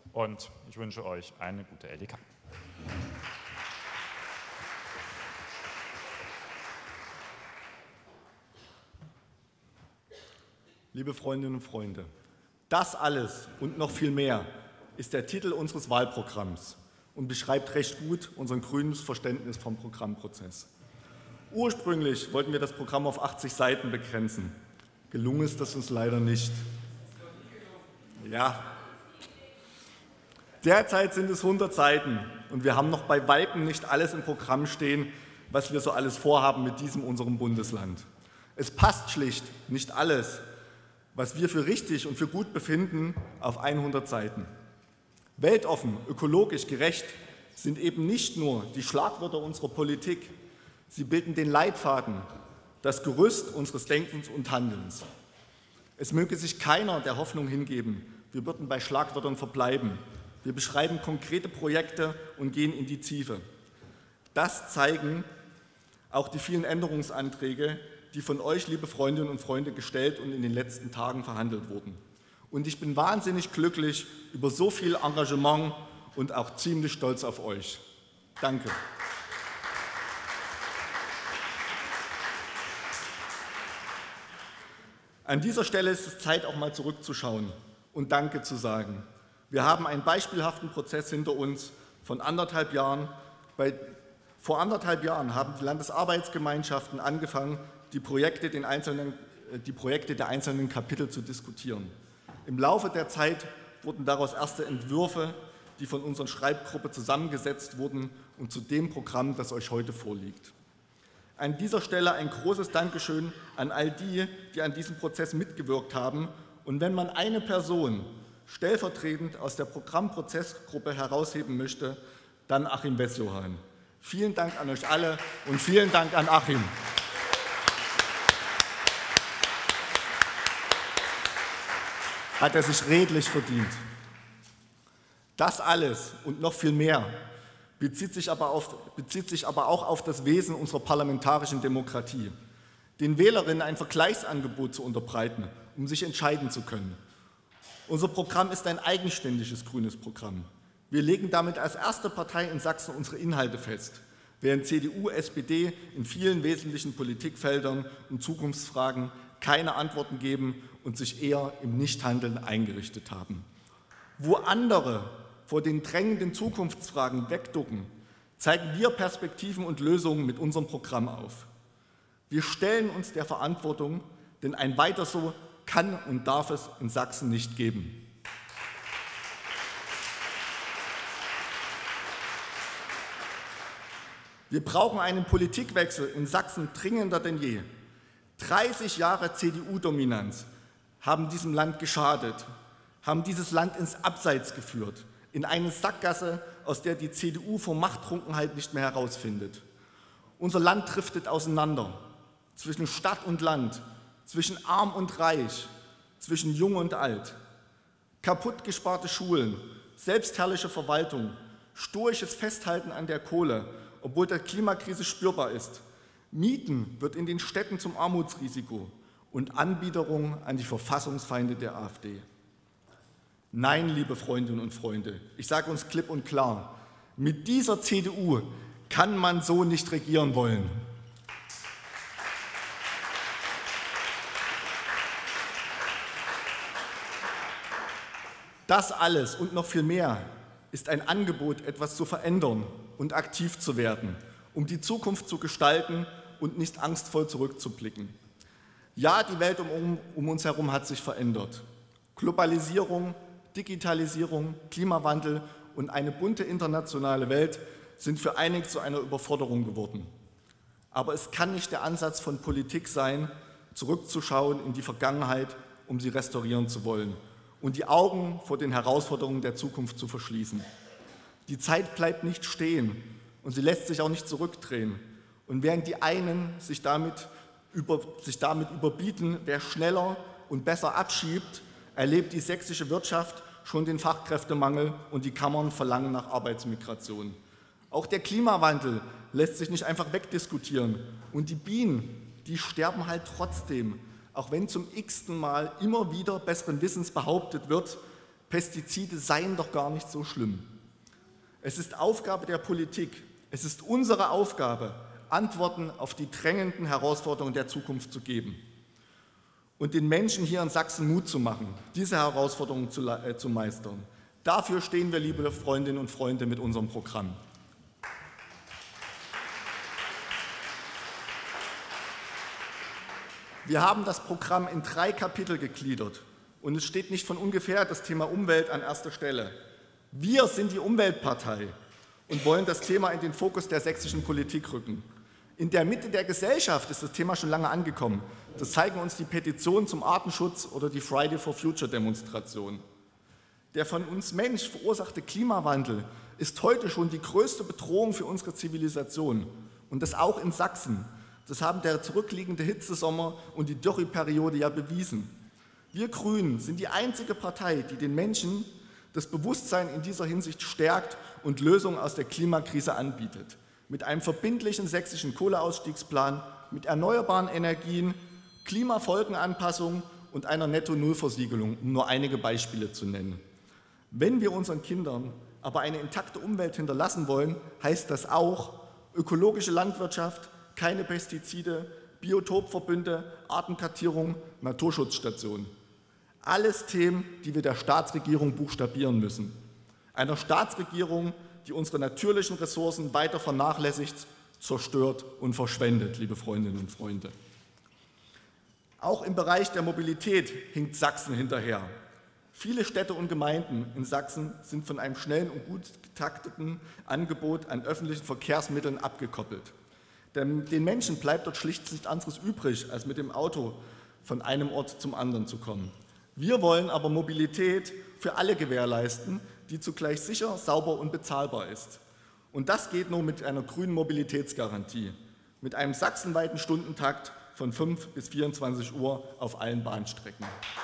und ich wünsche euch eine gute LDK. Liebe Freundinnen und Freunde, das alles und noch viel mehr ist der Titel unseres Wahlprogramms und beschreibt recht gut unser grünes Verständnis vom Programmprozess. Ursprünglich wollten wir das Programm auf 80 Seiten begrenzen. Gelungen ist das uns leider nicht. Ja. Derzeit sind es 100 Seiten und wir haben noch bei Weitem nicht alles im Programm stehen, was wir so alles vorhaben mit diesem unserem Bundesland. Es passt schlicht nicht alles, was wir für richtig und für gut befinden, auf 100 Seiten. Weltoffen, ökologisch gerecht sind eben nicht nur die Schlagwörter unserer Politik, sie bilden den Leitfaden, das Gerüst unseres Denkens und Handelns. Es möge sich keiner der Hoffnung hingeben, wir würden bei Schlagwörtern verbleiben. Wir beschreiben konkrete Projekte und gehen in die Tiefe. Das zeigen auch die vielen Änderungsanträge, die von euch, liebe Freundinnen und Freunde, gestellt und in den letzten Tagen verhandelt wurden. Und ich bin wahnsinnig glücklich über so viel Engagement und auch ziemlich stolz auf euch. Danke. An dieser Stelle ist es Zeit, auch mal zurückzuschauen und Danke zu sagen. Wir haben einen beispielhaften Prozess hinter uns von anderthalb Jahren. Vor anderthalb Jahren haben die Landesarbeitsgemeinschaften angefangen, die Projekte der einzelnen Kapitel zu diskutieren. Im Laufe der Zeit wurden daraus erste Entwürfe, die von unserer Schreibgruppe zusammengesetzt wurden und zu dem Programm, das euch heute vorliegt. An dieser Stelle ein großes Dankeschön an all die, die an diesem Prozess mitgewirkt haben. Und wenn man eine Person stellvertretend aus der Programmprozessgruppe herausheben möchte, dann Achim Wessjohann. Vielen Dank an euch alle und vielen Dank an Achim. Hat er sich redlich verdient. Das alles und noch viel mehr bezieht sich aber auch auf das Wesen unserer parlamentarischen Demokratie, den Wählerinnen ein Vergleichsangebot zu unterbreiten, um sich entscheiden zu können. Unser Programm ist ein eigenständiges grünes Programm. Wir legen damit als erste Partei in Sachsen unsere Inhalte fest, während CDU, SPD in vielen wesentlichen Politikfeldern und Zukunftsfragen keine Antworten geben und sich eher im Nichthandeln eingerichtet haben. Wo andere vor den drängenden Zukunftsfragen wegducken, zeigen wir Perspektiven und Lösungen mit unserem Programm auf. Wir stellen uns der Verantwortung, denn ein Weiter so kann und darf es in Sachsen nicht geben. Wir brauchen einen Politikwechsel in Sachsen dringender denn je. 30 Jahre CDU-Dominanz haben diesem Land geschadet, haben dieses Land ins Abseits geführt, in eine Sackgasse, aus der die CDU vor Machttrunkenheit nicht mehr herausfindet. Unser Land driftet auseinander, zwischen Stadt und Land, zwischen arm und reich, zwischen jung und alt. Kaputt gesparte Schulen, selbstherrliche Verwaltung, stoisches Festhalten an der Kohle, obwohl die Klimakrise spürbar ist. Mieten wird in den Städten zum Armutsrisiko und Anbiederung an die Verfassungsfeinde der AfD. Nein, liebe Freundinnen und Freunde, ich sage uns klipp und klar, mit dieser CDU kann man so nicht regieren wollen. Das alles und noch viel mehr ist ein Angebot, etwas zu verändern und aktiv zu werden, um die Zukunft zu gestalten und nicht angstvoll zurückzublicken. Ja, die Welt um uns herum hat sich verändert. Globalisierung, Digitalisierung, Klimawandel und eine bunte internationale Welt sind für einige zu einer Überforderung geworden. Aber es kann nicht der Ansatz von Politik sein, zurückzuschauen in die Vergangenheit, um sie restaurieren zu wollen und die Augen vor den Herausforderungen der Zukunft zu verschließen. Die Zeit bleibt nicht stehen und sie lässt sich auch nicht zurückdrehen. Und während die einen sich damit überbieten, wer schneller und besser abschiebt, erlebt die sächsische Wirtschaft schon den Fachkräftemangel und die Kammern verlangen nach Arbeitsmigration. Auch der Klimawandel lässt sich nicht einfach wegdiskutieren. Und die Bienen, die sterben halt trotzdem, auch wenn zum x-ten Mal immer wieder besseren Wissens behauptet wird, Pestizide seien doch gar nicht so schlimm. Es ist Aufgabe der Politik, es ist unsere Aufgabe, Antworten auf die drängenden Herausforderungen der Zukunft zu geben und den Menschen hier in Sachsen Mut zu machen, diese Herausforderungen zu meistern. Dafür stehen wir, liebe Freundinnen und Freunde, mit unserem Programm. Wir haben das Programm in 3 Kapitel gegliedert und es steht nicht von ungefähr das Thema Umwelt an erster Stelle. Wir sind die Umweltpartei und wollen das Thema in den Fokus der sächsischen Politik rücken. In der Mitte der Gesellschaft ist das Thema schon lange angekommen. Das zeigen uns die Petitionen zum Artenschutz oder die Friday for Future Demonstration. Der von uns Mensch verursachte Klimawandel ist heute schon die größte Bedrohung für unsere Zivilisation. Und das auch in Sachsen. Das haben der zurückliegende Hitzesommer und die Dürreperiode ja bewiesen. Wir Grünen sind die einzige Partei, die den Menschen das Bewusstsein in dieser Hinsicht stärkt und Lösungen aus der Klimakrise anbietet. Mit einem verbindlichen sächsischen Kohleausstiegsplan, mit erneuerbaren Energien, Klimafolgenanpassung und einer Netto-Null-Versiegelung, um nur einige Beispiele zu nennen. Wenn wir unseren Kindern aber eine intakte Umwelt hinterlassen wollen, heißt das auch ökologische Landwirtschaft, keine Pestizide, Biotopverbünde, Artenkartierung, Naturschutzstationen. Alles Themen, die wir der Staatsregierung buchstabieren müssen. Einer Staatsregierung, die unsere natürlichen Ressourcen weiter vernachlässigt, zerstört und verschwendet, liebe Freundinnen und Freunde. Auch im Bereich der Mobilität hinkt Sachsen hinterher. Viele Städte und Gemeinden in Sachsen sind von einem schnellen und gut getakteten Angebot an öffentlichen Verkehrsmitteln abgekoppelt. Denn den Menschen bleibt dort schlicht nichts anderes übrig, als mit dem Auto von einem Ort zum anderen zu kommen. Wir wollen aber Mobilität für alle gewährleisten, die zugleich sicher, sauber und bezahlbar ist. Und das geht nur mit einer grünen Mobilitätsgarantie, mit einem sachsenweiten Stundentakt von 5 bis 24 Uhr auf allen Bahnstrecken.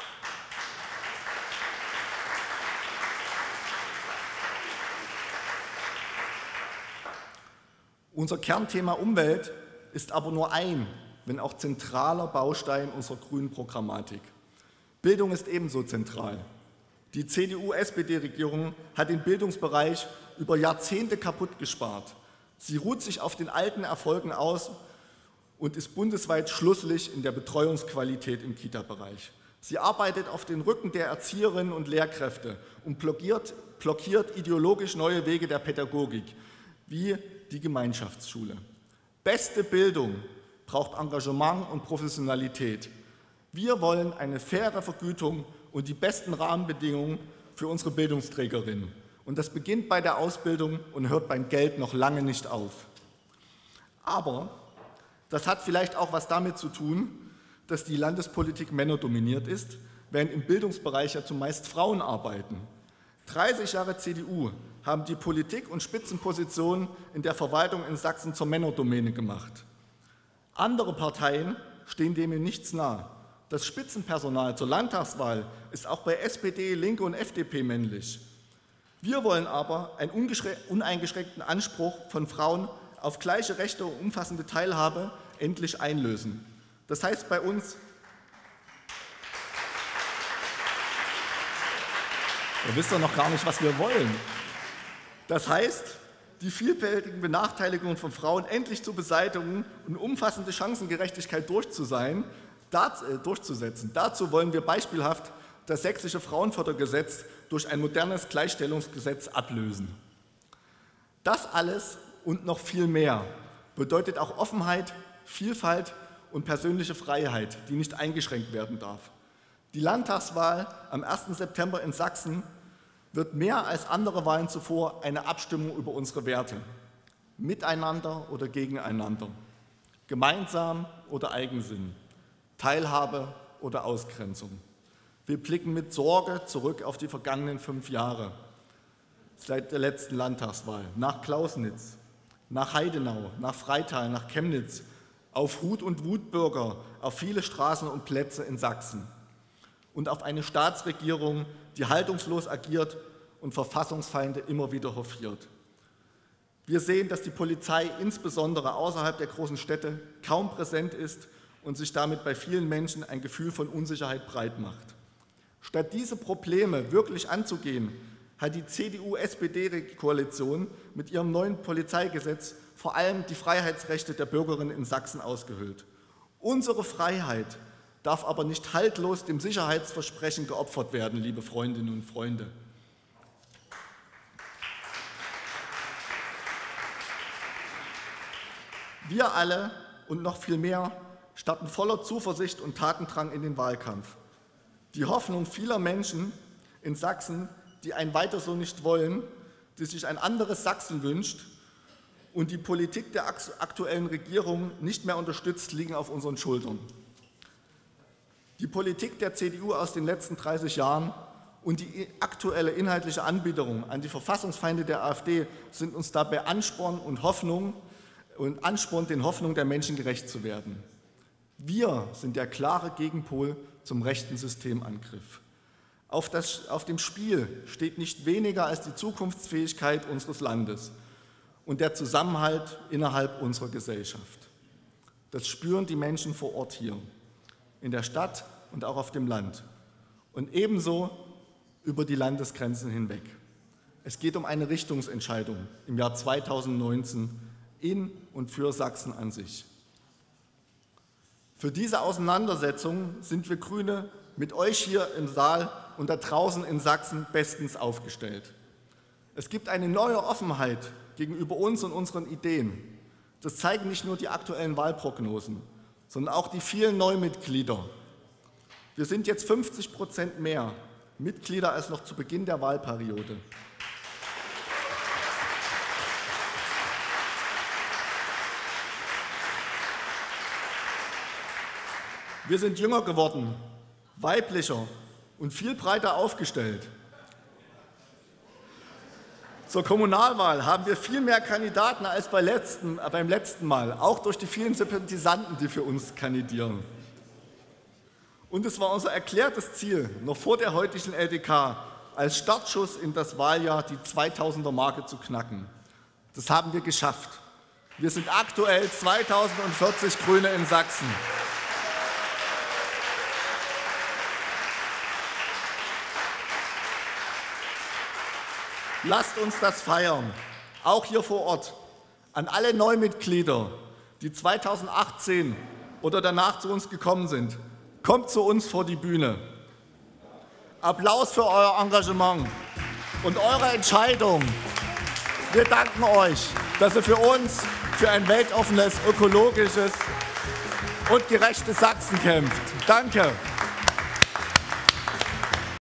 Unser Kernthema Umwelt ist aber nur ein, wenn auch zentraler Baustein unserer grünen Programmatik. Bildung ist ebenso zentral. Die CDU-SPD-Regierung hat den Bildungsbereich über Jahrzehnte kaputt gespart. Sie ruht sich auf den alten Erfolgen aus und ist bundesweit Schlusslicht in der Betreuungsqualität im Kita-Bereich. Sie arbeitet auf den Rücken der Erzieherinnen und Lehrkräfte und blockiert ideologisch neue Wege der Pädagogik, wie die Gemeinschaftsschule. Beste Bildung braucht Engagement und Professionalität. Wir wollen eine faire Vergütung und die besten Rahmenbedingungen für unsere Bildungsträgerinnen. Und das beginnt bei der Ausbildung und hört beim Geld noch lange nicht auf. Aber das hat vielleicht auch was damit zu tun, dass die Landespolitik männerdominiert ist, während im Bildungsbereich ja zumeist Frauen arbeiten. 30 Jahre CDU haben die Politik und Spitzenpositionen in der Verwaltung in Sachsen zur Männerdomäne gemacht. Andere Parteien stehen dem in nichts nahe. Das Spitzenpersonal zur Landtagswahl ist auch bei SPD, Linke und FDP männlich. Wir wollen aber einen uneingeschränkten Anspruch von Frauen auf gleiche Rechte und umfassende Teilhabe endlich einlösen. Das heißt bei uns, ihr wisst doch noch gar nicht, was wir wollen. Das heißt, die vielfältigen Benachteiligungen von Frauen endlich zu beseitigen und umfassende Chancengerechtigkeit durchzusetzen. Dazu wollen wir beispielhaft das sächsische Frauenfördergesetz durch ein modernes Gleichstellungsgesetz ablösen. Das alles und noch viel mehr bedeutet auch Offenheit, Vielfalt und persönliche Freiheit, die nicht eingeschränkt werden darf. Die Landtagswahl am 1. September in Sachsen wird mehr als andere Wahlen zuvor eine Abstimmung über unsere Werte. Miteinander oder gegeneinander, gemeinsam oder Eigensinn, Teilhabe oder Ausgrenzung. Wir blicken mit Sorge zurück auf die vergangenen 5 Jahre seit der letzten Landtagswahl, nach Klausnitz, nach Heidenau, nach Freital, nach Chemnitz, auf Hut- und Wutbürger, auf viele Straßen und Plätze in Sachsen und auf eine Staatsregierung, die haltungslos agiert und Verfassungsfeinde immer wieder hofiert. Wir sehen, dass die Polizei insbesondere außerhalb der großen Städte kaum präsent ist und sich damit bei vielen Menschen ein Gefühl von Unsicherheit breit macht. Statt diese Probleme wirklich anzugehen, hat die CDU-SPD-Koalition mit ihrem neuen Polizeigesetz vor allem die Freiheitsrechte der Bürgerinnen in Sachsen ausgehöhlt. Unsere Freiheit darf aber nicht haltlos dem Sicherheitsversprechen geopfert werden, liebe Freundinnen und Freunde. Wir alle und noch viel mehr starten voller Zuversicht und Tatendrang in den Wahlkampf. Die Hoffnung vieler Menschen in Sachsen, die ein Weiter so nicht wollen, die sich ein anderes Sachsen wünscht und die Politik der aktuellen Regierung nicht mehr unterstützt, liegen auf unseren Schultern. Die Politik der CDU aus den letzten 30 Jahren und die aktuelle inhaltliche Anbiederung an die Verfassungsfeinde der AfD sind uns dabei Ansporn den Hoffnungen der Menschen gerecht zu werden. Wir sind der klare Gegenpol zum rechten Systemangriff. Auf dem Spiel steht nicht weniger als die Zukunftsfähigkeit unseres Landes und der Zusammenhalt innerhalb unserer Gesellschaft. Das spüren die Menschen vor Ort hier, in der Stadt und auch auf dem Land und ebenso über die Landesgrenzen hinweg. Es geht um eine Richtungsentscheidung im Jahr 2019 in und für Sachsen an sich. Für diese Auseinandersetzung sind wir Grüne mit euch hier im Saal und da draußen in Sachsen bestens aufgestellt. Es gibt eine neue Offenheit gegenüber uns und unseren Ideen. Das zeigen nicht nur die aktuellen Wahlprognosen, sondern auch die vielen Neumitglieder. Wir sind jetzt 50% mehr Mitglieder als noch zu Beginn der Wahlperiode. Wir sind jünger geworden, weiblicher und viel breiter aufgestellt. Zur Kommunalwahl haben wir viel mehr Kandidaten als beim letzten Mal, auch durch die vielen Sympathisanten, die für uns kandidieren. Und es war unser erklärtes Ziel, noch vor der heutigen LDK als Startschuss in das Wahljahr die 2000er-Marke zu knacken. Das haben wir geschafft. Wir sind aktuell 2040 Grüne in Sachsen. Lasst uns das feiern, auch hier vor Ort. An alle Neumitglieder, die 2018 oder danach zu uns gekommen sind, kommt zu uns vor die Bühne. Applaus für euer Engagement und eure Entscheidung. Wir danken euch, dass ihr für uns, für ein weltoffenes, ökologisches und gerechtes Sachsen kämpft. Danke.